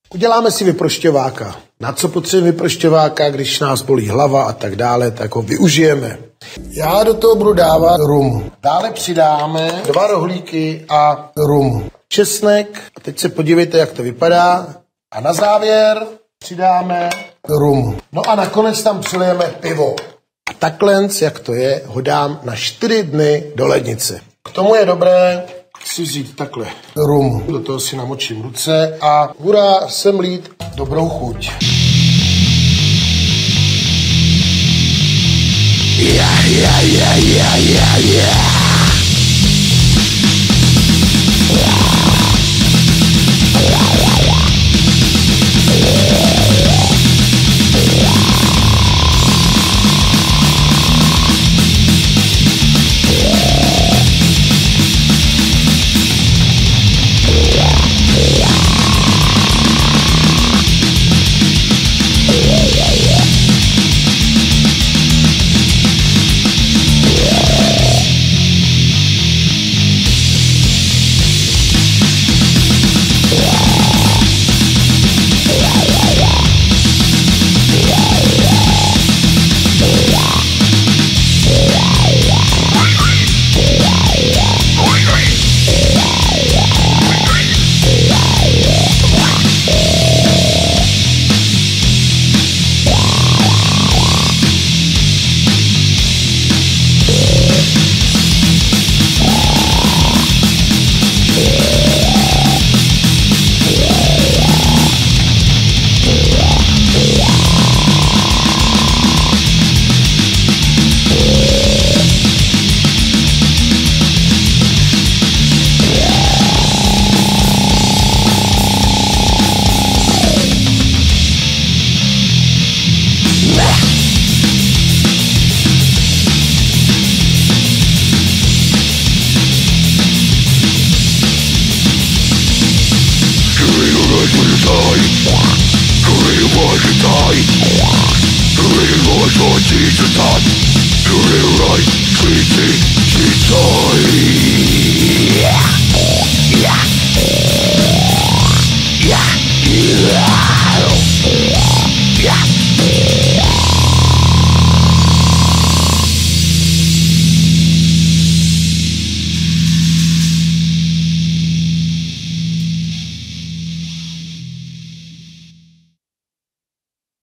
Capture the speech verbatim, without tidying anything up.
Uděláme si vyprošťováka. Na co potřebujeme vyprošťováka, když nás bolí hlava a tak dále, tak ho využijeme. Já do toho budu dávat rum. Dále přidáme dva rohlíky a rum. Česnek. A teď se podívejte, jak to vypadá. A na závěr přidáme rum. No a nakonec tam přilijeme pivo. A takhle, jak to je, ho dám na čtyři dny do lednice. K tomu je dobré si vzít takhle rum. Do toho si namočím ruce a hurá sem lít dobrou chuť. Yeah, yeah, yeah, yeah, yeah, yeah. Treaty